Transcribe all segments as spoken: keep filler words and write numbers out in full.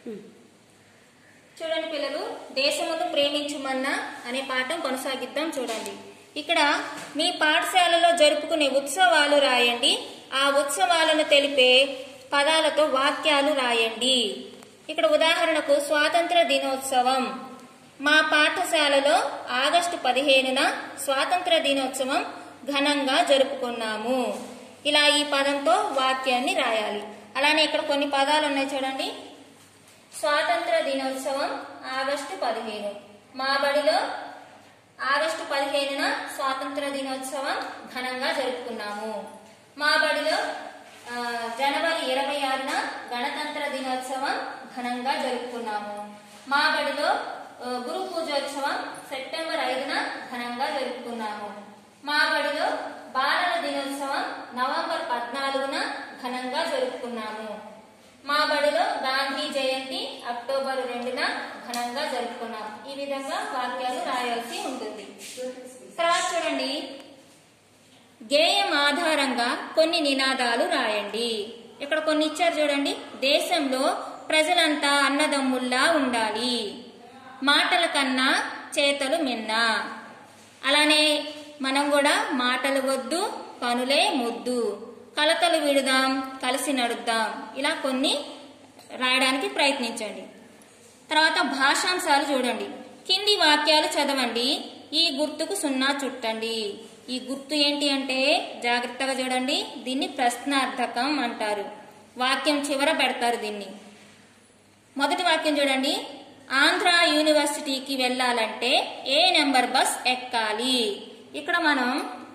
చూడండి పిల్లలు, దేశమును ప్రేమించుమన్నా అనే పాఠం కొనసాగిద్దాం. చూడండి, ఇక్కడ మీ పాఠశాలలో జరుపుకునే ఉత్సవాలు రాయండి. ఆ ఉత్సవాలను తెలిపే పదాలతో వాక్యాలు రాయండి. ఇక్కడ ఉదాహరణకు స్వాతంత్ర దినోత్సవం. మా పాఠశాలలో ఆగస్టు పదిహేనున స్వాతంత్ర దినోత్సవం ఘనంగా జరుపుకున్నాము. ఇలా ఈ పదంతో వాక్యాన్ని రాయాలి. అలానే ఇక్కడ కొన్ని పదాలు ఉన్నాయి చూడండి. స్వాతంత్ర దినోత్సవం ఆగస్టు పదిహేను. మా బడిలో ఆగస్టు పదిహేనున స్వాతంత్ర దినోత్సవం ఘనంగా జరుపుకున్నాము. మా బడిలో జనవరి ఇరవై ఆరున గణతంత్ర దినోత్సవం ఘనంగా జరుపుకున్నాము. మా బడిలో గురు పూజోత్సవం సెప్టెంబర్ ఐదున ఘనంగా జరుపుకున్నాము. మా బడిలో బాలల దినోత్సవం నవంబర్ పద్నాలుగున ఘనంగా జరుపుకున్నాము. మా బడిలో గాంధీ జయంతి అక్టోబర్ రెండున ఘనంగా జరుపుకున్నాము. ఈ విధంగా వాక్యాలు రాయాల్సి ఉంటుంది. తర్వాత చూడండి, గేయం ఆధారంగా కొన్ని నినాదాలు రాయండి. ఇక్కడ కొన్ని ఇచ్చారు చూడండి. దేశంలో ప్రజలంతా అన్నదమ్ముల్లా ఉండాలి, మాటల కన్నా చేతలు మిన్న. అలానే మనం కూడా మాటలు వద్దు పనులే ముద్దు, కలతలు విడుదాం కలిసి నడుద్దాం. ఇలా కొన్ని రాయడానికి ప్రయత్నించండి. తర్వాత భాషాంశాలు చూడండి. కింది వాక్యాలు చదవండి, ఈ గుర్తుకు సున్నా చుట్టండి. ఈ గుర్తు ఏంటి అంటే జాగ్రత్తగా చూడండి, దీన్ని ప్రశ్నార్థకం అంటారు. వాక్యం చివర పెడతారు దీన్ని. మొదటి వాక్యం చూడండి, ఆంధ్ర యూనివర్సిటీకి వెళ్ళాలంటే ఏ నెంబర్ బస్ ఎక్కాలి. ఇక్కడ మనం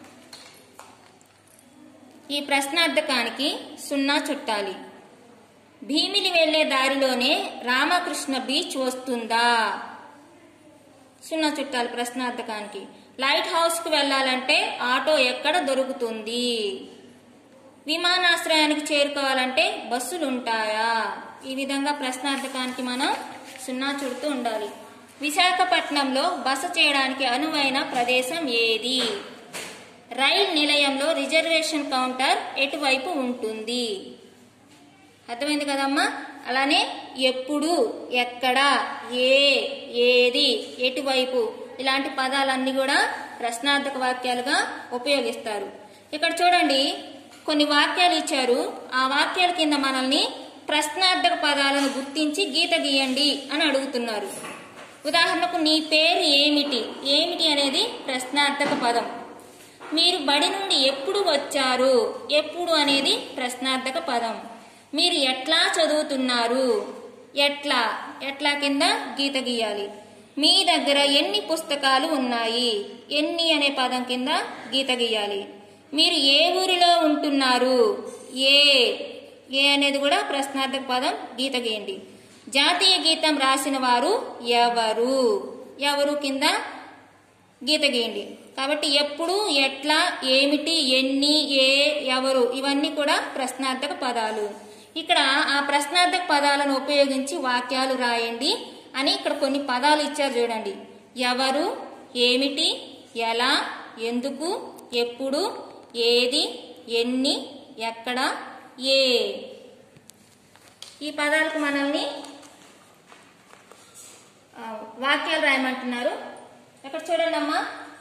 ఈ ప్రశ్నార్థకానికి సున్నా చుట్టాలి. భీమిలి వెళ్లే దారిలోనే రామకృష్ణ బీచ్ వస్తుందా, సున్నా చుట్టాలి ప్రశ్నార్థకానికి. లైట్ హౌస్ కు వెళ్లాలంటే ఆటో ఎక్కడ దొరుకుతుంది. విమానాశ్రయానికి చేరుకోవాలంటే బస్సులు ఉంటాయా. ఈ విధంగా ప్రశ్నార్థకానికి మనం సున్నా చుడుతూ ఉండాలి. విశాఖపట్నంలో బస చేయడానికి అనువైన ప్రదేశం ఏది. రైల్ నిలయంలో రిజర్వేషన్ కౌంటర్ ఎటువైపు ఉంటుంది. అర్థమైంది కదమ్మా. అలానే ఎప్పుడు, ఎక్కడ, ఏ, ఏది, ఎటువైపు ఇలాంటి పదాలన్నీ కూడా ప్రశ్నార్థక వాక్యాలుగా ఉపయోగిస్తారు. ఇక్కడ చూడండి, కొన్ని వాక్యాలు ఇచ్చారు. ఆ వాక్యాల కింద మనల్ని ప్రశ్నార్థక పదాలను గుర్తించి గీత గీయండి అని అడుగుతున్నారు. ఉదాహరణకు నీ పేరు ఏమిటి. ఏమిటి అనేది ప్రశ్నార్థక పదం. మీరు బడి నుండి ఎప్పుడు వచ్చారు. ఎప్పుడు అనేది ప్రశ్నార్థక పదం. మీరు ఎట్లా చదువుతున్నారు. ఎట్లా ఎట్లా కింద గీత గీయాలి. మీ దగ్గర ఎన్ని పుస్తకాలు ఉన్నాయి. ఎన్ని అనే పదం కింద గీత గీయాలి. మీరు ఏ ఊరిలో ఉంటున్నారు. ఏ ఏ అనేది కూడా ప్రశ్నార్థక పదం, గీత గీయండి. జాతీయ గీతం రాసిన వారు ఎవరు. ఎవరు కింద గీత గీయండి. కాబట్టి ఎప్పుడు, ఎట్లా, ఏమిటి, ఎన్ని, ఏ, ఎవరు ఇవన్నీ కూడా ప్రశ్నార్థక పదాలు. ఇక్కడ ఆ ప్రశ్నార్థక పదాలను ఉపయోగించి వాక్యాలు రాయండి అని ఇక్కడ కొన్ని పదాలు ఇచ్చారు చూడండి. ఎవరు, ఏమిటి, ఎలా, ఎందుకు, ఎప్పుడు, ఏది, ఎన్ని, ఎక్కడ, ఏ. ఈ పదాలకు మనల్ని వాక్యాలు రాయమంటున్నారు. ఇక్కడ చూడండి అమ్మా,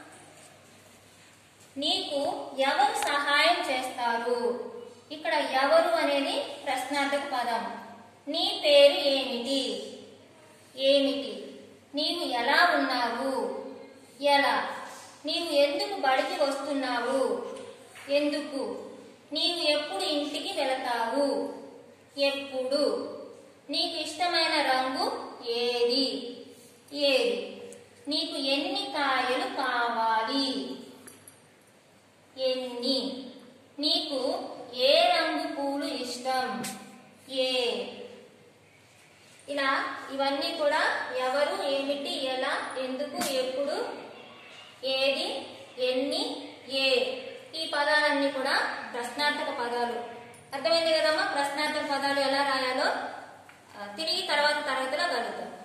నీకు ఎవరు సహాయం చేస్తారు. ఇక్కడ ఎవరు అనేది ప్రశ్నార్థక పదం. నీ పేరు ఏమిటి. ఏమిటి. నీవు ఎలా ఉన్నావు. ఎలా. నీవు ఎందుకు బడికి వస్తున్నావు. ఎందుకు. నీవు ఎప్పుడు ఇంటికి వెళతావు. ఎప్పుడు. నీకు ఇష్టమైన రంగు ఏది. ఏది. నీకు ఎన్ని కాయలు కావాలి. ఎన్ని. నీకు ఏ రంగు పూలు ఇష్టం. ఏ. ఇలా ఇవన్నీ కూడా ఎవరు, ఏమిటి, ఎలా, ఎందుకు, ఎప్పుడు, ఏది, ఎన్ని, ఏ. ఈ పదాలన్నీ కూడా ప్రశ్నార్థక పదాలు. అర్థమైంది కదమ్మా. ప్రశ్నార్థక పదాలు ఎలా రాయాలో తిరిగి తర్వాత తరగతిలో కలుగుతాం.